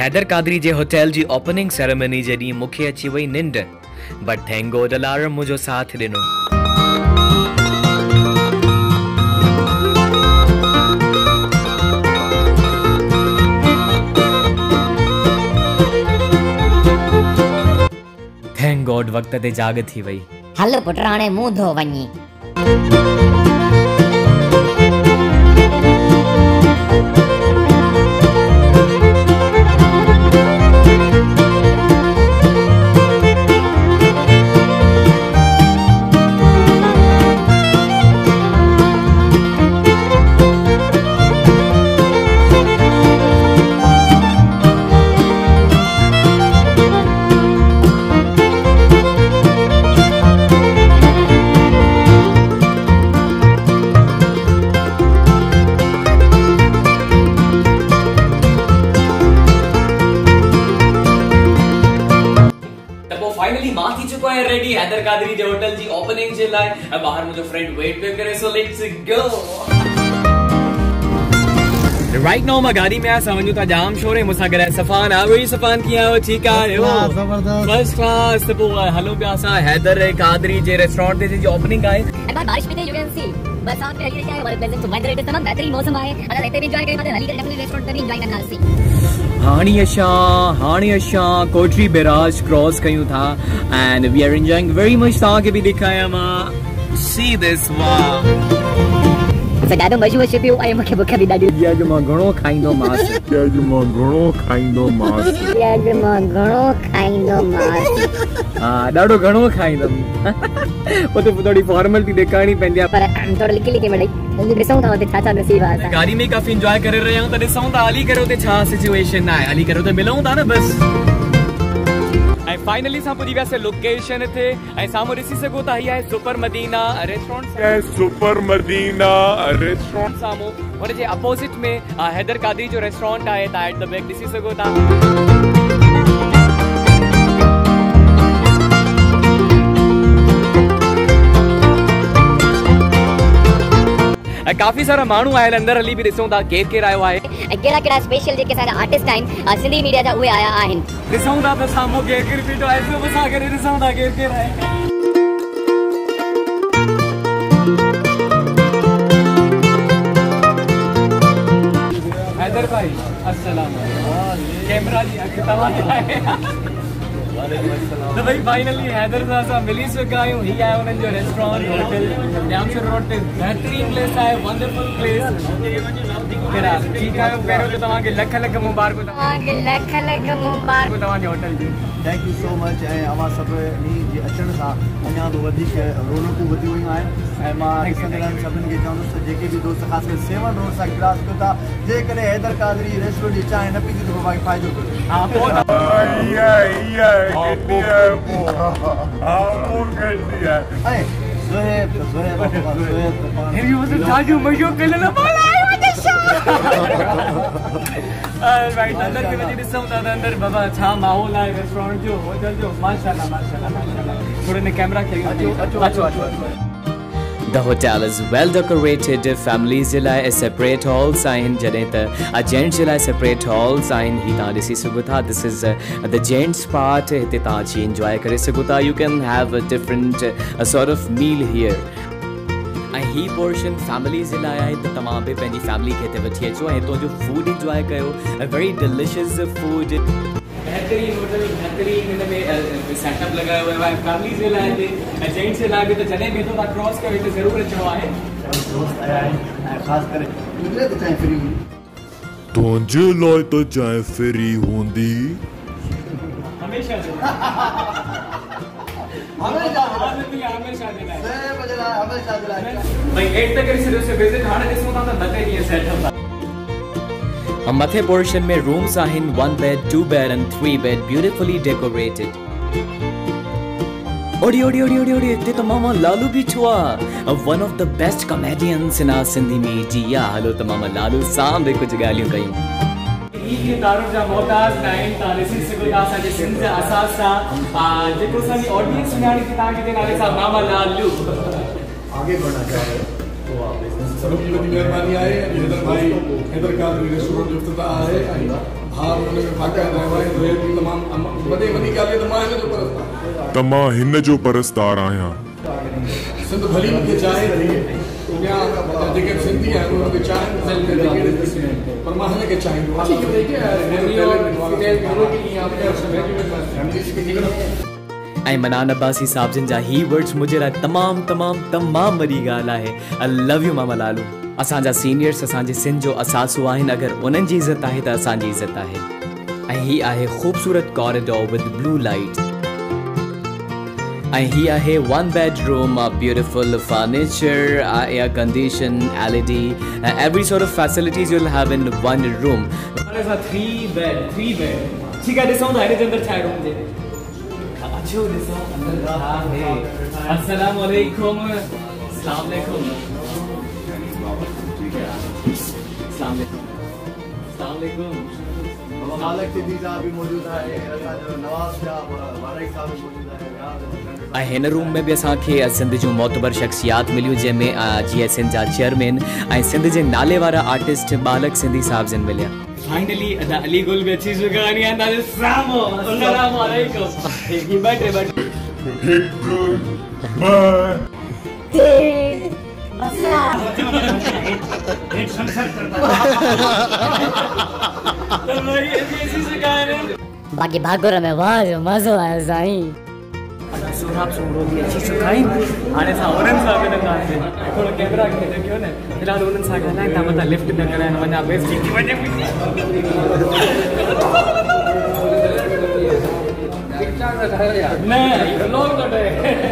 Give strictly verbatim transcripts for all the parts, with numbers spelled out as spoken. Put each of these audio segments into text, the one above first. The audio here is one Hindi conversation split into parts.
हैदर कादरी जे होटल जी ओपनिंग सेरेमनी जॾहिं मूंखे अची वई निंड, बट थैंक गॉड अलार्म मुंहिंजो साथ ॾिनो। थैंक गॉड वक्त ते जाग थी वई। हल पुट हाणे मुंह धो वञी। फाइनली मां थी चुका है रेडी हैदर कादरी जे होटल जी ओपनिंग जे लाइ। बाहर मुझे फ्रेंड वेट पे करे, so let's go. Right now मां गाड़ी में आया वञू था जाम शोर है मुसा करे सफान आ वही सफान किया हो ठीक है वो फर्स्ट क्लास। तो हेलो पे असा हैदर कादरी जे रेस्टोरेंट ते जी ओपनिंग आहे। एंड बारिश में यू कैन सी बरसात में हली है और प्लेजेंट वेदर इट इज तमाम बेहतरीन मौसम है। अगर रहते भी एंजॉय करें मतलब हली डेफिनेटली रेस्टोरेंट पे एंजॉय करना सी। हाणी अशा हाणी अशा कोटरी बैराज क्रॉस कयूं था and we are enjoying very much. तव्हांखे बि ॾेखारियां मां सी दिस वाह ॾाढो मशहूर शिपियो ऐं मूंखे बुख बि ॾाढी। अॼु मां घणो खाईंदो मांसि अॼु मां घणो खाईंदो मांसि अॼु मां घणो खाईंदो मांसि। हा ॾाढो घणो खाईंदमि। उते थोड़ी फॉर्मेलिटी ॾेखारणी पवंदी आहे पर थोरो लिखी लिखी मिड़ई ॾिसूं था उते छा छा नसीब आहे। गाड़ी में काफ़ी एंजॉय करे रहिया आहियूं त ॾिसूं था हली करे उते छा सिचुएशन आहे। हली करे उते मिलूं था न बस। ऐं फाइनली सां पुॼी वियासीं लोकेशन ते ऐं साम्हूं ॾिसी सघो था हीअ आहे super Madina restaurant. Super Madina restaurant साम्हूं हुन जे अपोजिट में हैदर कादरी जो रेस्टोरेंट आहे। तव्हां एट द बैक ॾिसी सघो था। काफ़ी सारा माण्हू आयल अंदर हली भी ॾिसूं था केर केर आयो आहे ऐं कहिड़ा कहिड़ा स्पेशल जेके असांजा आर्टिस्ट आहिनि सिंधी मीडिया जा उहे आया आहिनि। ॾिसूं था त साम्हूं केर केर बीठो आहे सिर्फ़ असां करे ॾिसूं था केर केर आहे। हैदर भाई अस्सलाम कैमरा जी अॻु तव्हां आहे। तो भाई फाइनली हैदर सां असां मिली चुका आहियूं। ही आहे उन्हनि जो रेस्टोरेंट होटल जामशेद रोड ते बेहतरीन प्लेस आहे वंडरफुल प्लेस। कहिड़ा ठीकु आहे पहिरियों त तव्हांखे लख लख मुबारक तव्हांखे लख लख मुबारक तव्हांजे होटल जी। Thank you so much. ऐं अवां सभिनी जे अचण सां अञा तो वधीक रौनकूं वधी वियूं आहिनि। ऐं मां ॾिसंदड़ सभिनी खे चवंदुसि जेके बि दोस्त ख़ासि करे सेवन रोड सां क्रॉस कयो था जेकॾहिं हैदर कादरी रेस्टोरेंट जी चांहि न पीती त भाई फ़ाइदो कयो। हा पोइ ऐं ज़ुहैब ज़ुहैब ज़ुहैब हिन जो जाजू मशो कल न बोला राइट अंदर के वजह ॾिसूं था त अंदर बाबा छा माहौल आहे रेस्टोरेंट जो होटल जो माशाल्लाह माशाल्लाह माशाल्लाह। थोड़े ने कैमरा खे अचो अचो अचो अचो। The hotel is well decorated. Families जे लाइ separate halls आहिनि जॾहिं त जेंट्स जे लाइ separate halls आहिनि। ही तव्हां ॾिसी सघो था this is the gents part। हिते तव्हां अची enjoy करे सघो था। You can have a different uh, sort of meal here। ऐं ही पोर्शन फैमिलीज़ जे लाइ आहे त तव्हां बि पंहिंजी फैमिली खे हिते वठी अचो ऐं हितां जो फूड इंजॉय कयो। वेरी डिलिशियस फूड बेहतरीन होटल बेहतरीन हिन में सेटअप लॻायो वियो आहे फैमिलीज़ जे लाइ हिते ऐं जेंट्स जे लाइ बि त जॾहिं बि तव्हां क्रॉस कयो हिते ज़रूरु अचिणो आहे। दोस्त आया आहिनि ऐं ख़ासि करे तुंहिंजे त चांहि फ्री हूंदी तुंहिंजे लाइ त चांहि फ्री हूंदी हमेशा मथे पोर्शन में रूम्स आहिनि one bed two bed and three bed beautifully decorated. ओडी ओडी ओडी ओडी ओडी इते तमाम लालू भी छुआ one of the best comedians in our Sindhi media. Hello तमाम लालू सां भी कुछ गालियों कयूं। ये तारुफ जा मोहताज नाइन तालिसी से कोई आसा जे सिंध जा असासा जेको सानी ऑडियंस सुनाणी की ताके के नाले सा मामा लालू आगे बढ़ना चाह रहे हो तो आप सबकी बड़ी मेहरबानी आहे हैदर भाई हैदर कादरी रेस्टोरेंट जो इफ्तिताह आहे हाँ उन्होंने बाक़ायदा रवायत की तमाम वॾे वॾी ॻाल्हि त मां हिन जो परस्तार त मां हिन जो परस्तार आहियां। सिंध भली मूंखे चाहे ॿिया जेके सिंधी आहिनि उन्हनि खे चाहिनि पर मां हिन खे चाहींदो ऐं मनान अब्बासी साहब जिन जा ही वर्ड्स मुझे लाइ तमाम तमाम तमाम वॾी ॻाल्हि आहे। आई लव यू मामा लालू। असांजा सीनियर्स असांजे सिंध जो असासो आहिनि। अगरि उन्हनि जी इज़त आहे त असांजी इज़त आहे। ऐं ही आहे ख़ूबसूरत कॉरिडोर विद ब्लू लाइट। ऐं ही आहे one bedroom, beautiful furniture, air condition, L E D, every sort of facilities you will have in one room. Three bed three bed ठीकु आहे। ॾिसूं था हिन जे अंदरि छा आहे रूम जे। अचो ॾिसूं अंदरि छा आहे। अस्सलाम वालेकुम। अस्सलाम वालेकुम। अस्सलाम वालेकुम। मालिक सिद्दीक़ साहब भी मौजूद है, असांजो नवाज़ शाह वारई साहब भी मौजूद है। ऐं हिन रूम में भी असांखे सिंध जूं मोतबर शख्सियात मिलियूं जंहिंमें जीअं सिंध जा चेयरमैन ऐं सिंध जे नाले वारा आर्टिस्ट बालक सिंधी साहब जिन मिलिया। फाइनली अदा अली गुल भी अची चुका है। अंदा सामो अस्सलाम वालेकुम। ये बैठे बैठे बाकी भागोर में वाह जो मज़ो आयो साईं। सुराब सुरो भी अच्छी सुखाई हाणे सा उन्हनि सां बि नथा अचे। थोरो कैमरा खे कयो न फिलहाल उन्हनि सां ॻाल्हाइनि था मथां लिफ्ट न कराइनि वञा बेइज़ती थी वञे। न लोग तो डे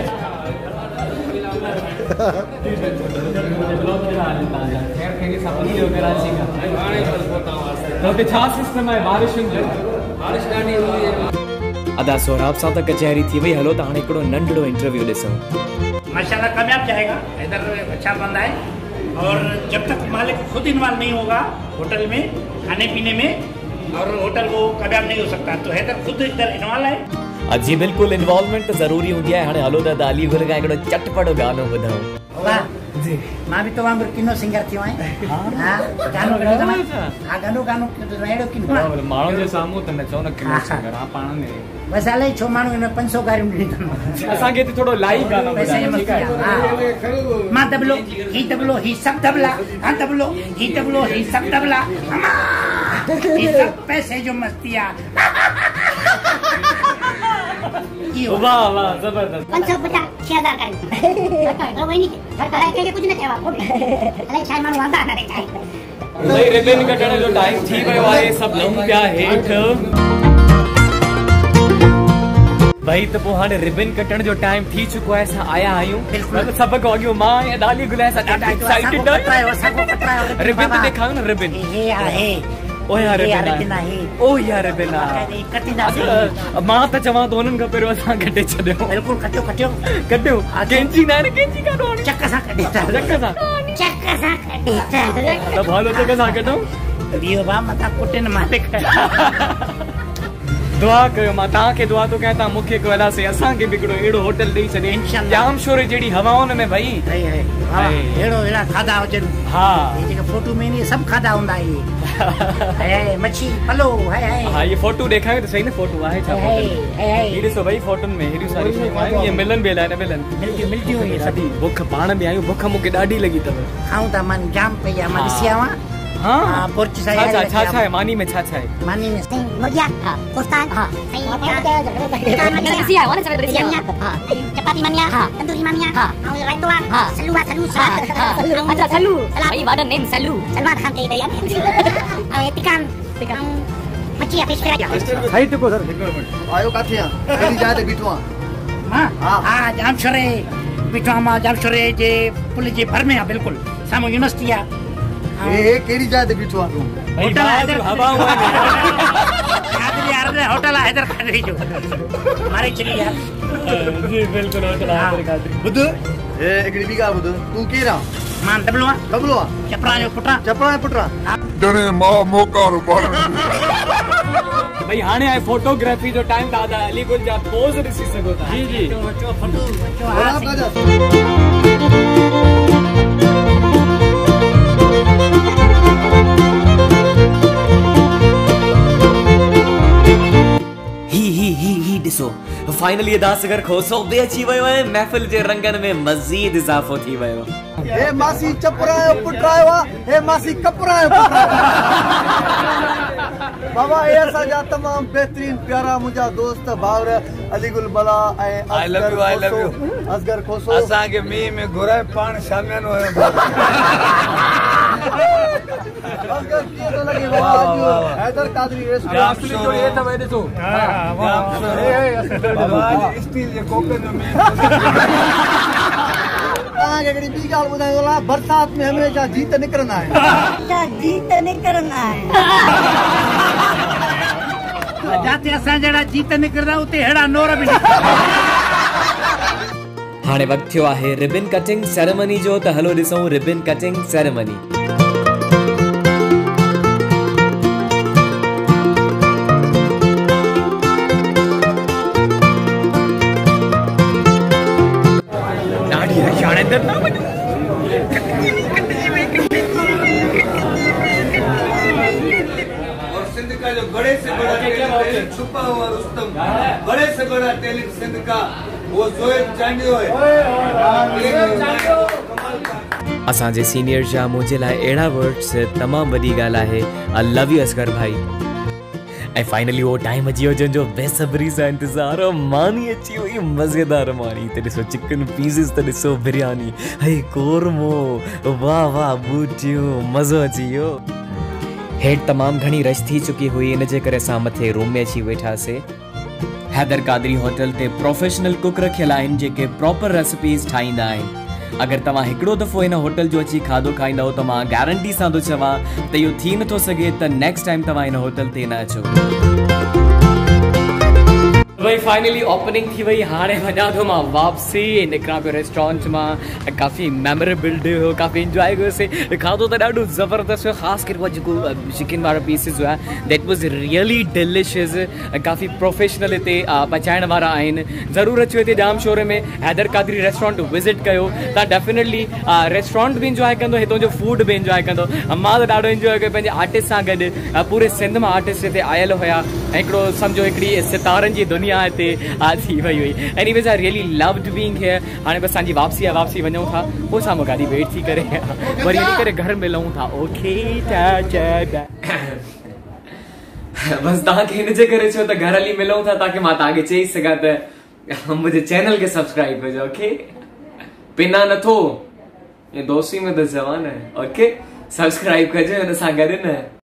खैर खैर सपनी हो कराची का तो ते छा सिस्टम है बारिशुनि जो। बारिश ॾाढी हुई है। अदा सोहराब साहब तक कचहरी थी वही। हलो तो हाँ हिकिड़ो नंढड़ो इंटरव्यू ॾिसूं। माशाल्लाह कामयाब जाएगा। इधर अच्छा बंदा है और जब तक मालिक खुद इन्वॉल्व नहीं होगा होटल में खाने पीने में और होटल वो कामयाब नहीं हो सकता। तो हैदर खुद इधर इन्वॉल्व है। जी बिल्कुल इन्वॉल्वमेंट तो ज़रूरी हूंदी आहे। हाणे हलो त अली गुल खां हिकिड़ो चटपटो गानो ॿुधाऊं। वाह जी मां भी तो वांगुरु किनो सिंगर थियो आहियां। हां गानो गानो हां गानो गानो अहिड़ो किनो माण्हुनि जे साम्हूं त नचो न किनो सिंगर। हां पाण में बस अलाई छो माण्हू हिन पंज सौ गारियूं ॾिनी अथनि। असांखे हिते थोरो लाइव गानो ॿुधायो। मां दबलो ही दबलो ही सब दबला हां दबलो ही दबलो ही सब दबला ये सब पैसे जो मस्तिया। वाह वाह जबरदस्त। पंज सौ पचास छह हजार का तो वही नहीं सरकार के कुछ न कहेवा अरे छाई माण्हू वांदा न रहे। भाई रिबन कटण जो टाइम थी वियो आहे। सभु लहूं पिया हेठि। भाई तो पोइ हाणे रिबन कटण जो टाइम थी चुको आहे। असां आया आहियूं सभु खां अॻु मां ऐं दाली गुल सां ॾाढा एक्साइटेड आहियूं। रिबन त ॾेखारियो न रिबन। हे आहे ओ यार रिबन आहे। ओ यार रिबन आहे कटींदा। मां त चवां त उन्हनि खां पहिरियों असां कटे छॾियो। बिल्कुलु कटियो कटियो कटियो। कैंची न आहे न कैंची काढो चक सां कटे चक सां चक सां कटे त भालो चक सां कटो। बियो बा मथा कुटे न मालिक। दुआ कयो। मां तव्हांखे दुआ थो कयां तव्हां मूंखे कयोसीं असांखे बि हिकिड़ो अहिड़ो होटल ॾेई छॾे जाम शोर जहिड़ी हवाउनि में भई अहिड़ो अहिड़ा खाधा हुजनि। हा जेके फोटो में नी सभु खाधा हूंदा इहे मच्छी पलो है। हा ये फोटो ॾेखारियो त सही न फोटो आहे छा। ही ॾिसो भई फोटुनि में हेॾियूं सारियूं शयूं आहिनि। ये मिलनि बि अलाए न मिलनि। मिलंदियूं मिलंदियूं इहे ॾाढी बुख पाण बि आहियूं। बुख मूंखे ॾाढी लॻी अथव। खाऊं था मन जाम पई आहे। मां ॾिसी आवां। हाँ बुर्ज छा छा छा छा है मानी में छा छा है। मानी में मुर्गिया हां कोफ्तान हां सही है वाला चले बिरयानी हां चपाती मानिया हां तंदूरी मानिया हां और रायतो हां सलूवा सलू हां अच्छा सलू भाई what a name Salu Salman Khan के भैया और टिकान टिकान मच्छी फिश फ्राई सही टको सर आयो काथे आ केडी जाए ते बीठो आ मां हां जाम छोरे बीठो मां जाम छोरे जे पुल जे भर में आ बिल्कुल सामो यूनिवर्सिटी आ। ए केडी जाए ते बीठो आ तू होटल हैदर हवा हुआ यार यार होटल हैदर खादरी जो हमारे चली यार जी बिल्कुल होटल हैदर खादरी। बुध ए एकडी बिगा बुध तू केरा मान दबलो दबलो चपरा जो पुटरा चपरा पुटरा जने मां मौका रुपार भाई हाणे आहे फोटोग्राफी जो टाइम दादा अली गुल जा पोज ॾिसी सघो था। जी जी फाइनली दासगर खोसो बि अची वियो आहे, महफ़िल जे रंगनि में मज़ीद इज़ाफ़ो थी वियो। हे मासी चपरायो पुट आयो आहे, हे मासी कपरायो पुट बाबा ये असांजा तमाम बेहतरीन प्यारा मुंहिंजा दोस्त भाउर अलीगुल बला ऐं I love you I love you Asghar Khoso असांखे मींहं में घुराए पाण शामियानो हुयो। असगर कीअं थो लॻे बाबा अॼु हैदर कादरी रेस्टोरेंट स्टील जे कोपनि में तव्हांखे हिकिड़ी ॿी ॻाल्हि ॿुधायो आहे, बरसाति में हमेशह जीत निकिरंदा आहिनि। जीत निकिरंदा आहिनि जाते असां जहिड़ा जीत निकिरंदा उते अहिड़ा नोर बि हाणे वक़्तु थियो आहे रिबन कटिंग सेरेमनी जो, त हलो ॾिसूं रिबन कटिंग सेरेमनी। जो बड़े से बड़ा टैलेंट छुपा हुआ रुस्तम, बड़े से बड़ा टैलेंट सिंध का वो जोएब चांडियो है। असांजे सीनियर जा मुंहिंजे लाइ अहिड़ा वर्ड्स तमामु वॾी ॻाल्हि आहे। आई लव यू असगर भाई। ऐं फाइनली उहो टाइम अची वियो जंहिंजो बेसब्री सां इंतज़ारु, मानी अची वई, मज़ेदार मानी। त ॾिसो चिकन पीसिस, त ॾिसो बिरयानी, हे कोरमो, वाह वाह बूटियूं, मज़ो अची वियो। हेठि तमामु घणी रश थी चुकी हुई, इन जे करे असां मथे रूम में अची वेठासीं। हैदर कादरी होटल ते प्रोफेशनल कुक रखियल आहिनि जेके प्रॉपर रेसिपीज़ ठाहींदा आहिनि। अगर तव्हां हिकिड़ो दफ़ो हिन होटल जो अची खाधो खाईंदव त मां गारंटी सां थो चवां त इहो थी नथो सघे त नेक्स्ट टाइम तव्हां हिन होटल ते न अचो। भाई फाइनली ओपनिंग थी वई, हाणे वञा थो मां वापसी, निकिरां पियो रेस्टोरेंट मां। काफ़ी मेमोरेबल डे हो, काफ़ी इंजॉय कयोसीं। खाधो त ॾाढो ज़बरदस्त हुयो, ख़ासि करे जेको चिकन वारा पीसिस हुआ, दैट वॉज रियली डिलिशियस। काफ़ी प्रोफेशनल हिते पचाइण वारा आहिनि। ज़रूरु अचो हिते जाम शोरे में हैदर कादरी रेस्टोरेंट विज़िट कयो, तव्हां डेफिनेटली रेस्टोरेंट बि इंजॉय कंदो, हितां जो फूड बि इंजॉय कंदो। मां त ॾाढो इंजॉय कयो पंहिंजे आर्टिस्ट सां गॾु। पूरे सिंध मां आर्टिस्ट हिते आयल हुया, हिकिड़ो सम्झो हिकिड़ी सितारनि जी दुनिया हिते थी वई हुई। Anyways I really loved being here. हाणे बसि असांजी वापसी आहे, वापसी वञूं था, पोइ साम्हूं गाॾी वेट थी करे वरी हली करे घर मिलूं था। ओके बसि तव्हांखे हिन जे करे चयो त घर हली मिलूं था, ताकी मां तव्हांखे चई सघां त मुंहिंजे चैनल खे सब्सक्राइब कजो। ओके पिना नथो, ये दोस्ती में त चवां न, ओके सब्सक्राइब कजो हिन सां गॾु न।